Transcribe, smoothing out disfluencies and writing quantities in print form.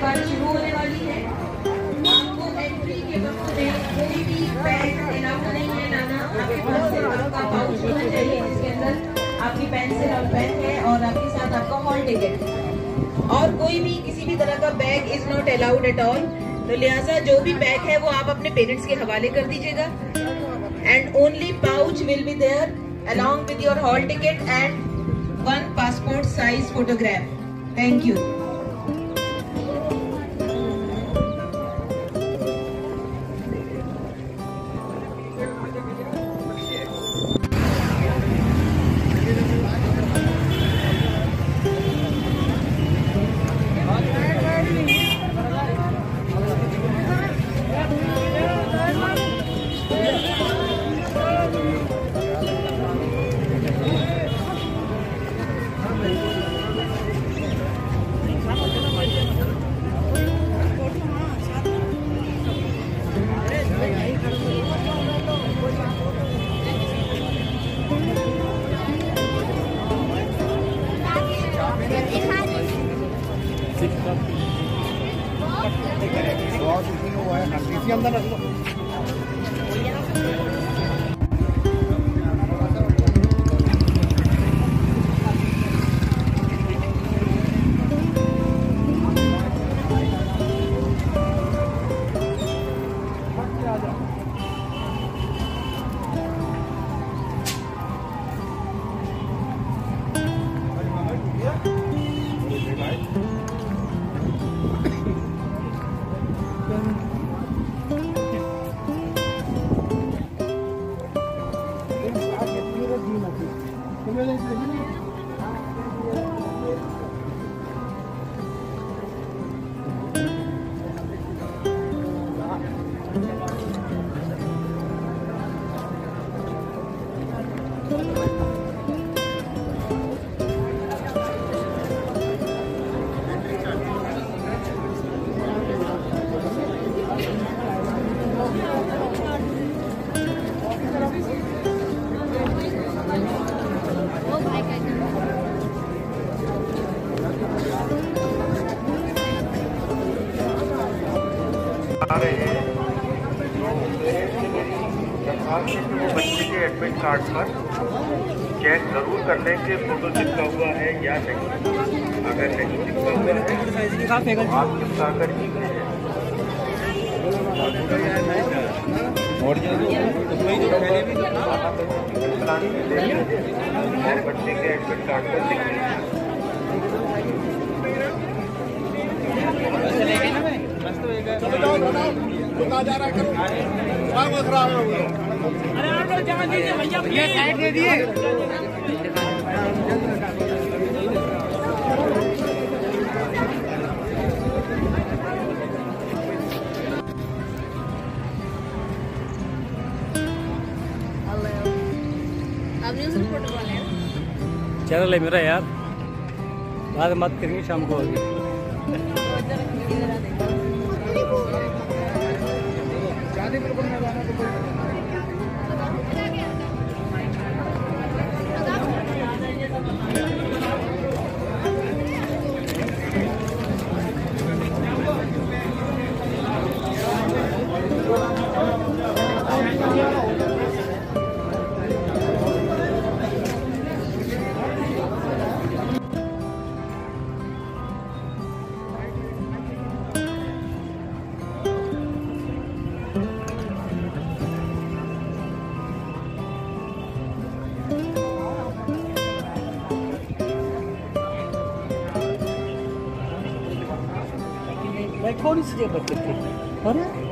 बात शुरू होने वाली है। आपको एंट्री के वक्त में कोई भी बैग अलाउ नहीं है लाना। आपके पास सिर्फ आपका पाउच होना चाहिए जिसके अंदर आपकी पेंसिल और पेन है और आपके साथ आपका हॉल टिकट है। और कोई भी किसी भी तरह का bag is not allowed at all. तो लिहाजा जो भी बैग है वो आप अपने पेरेंट्स के हवाले कर दीजिएगा। And only pouch will be there along with your hall ticket and one passport size photograph. Thank you. अंदर रख लो। बच्चे के एडमिट कार्ड पर चेक जरूर कर लें कि फोटो चिपका हुआ है या नहीं। अगर नहीं चिपका हुआ है तो आप चिपका कर ही और बच्चे के एडमिट कार्ड पर लिख अरे आप लोग जान दीजिए भैया, भैया साइड दे दिए। चैनल है मेरा यार, बाद मत करेंगे शाम को। कौन सी जगह पर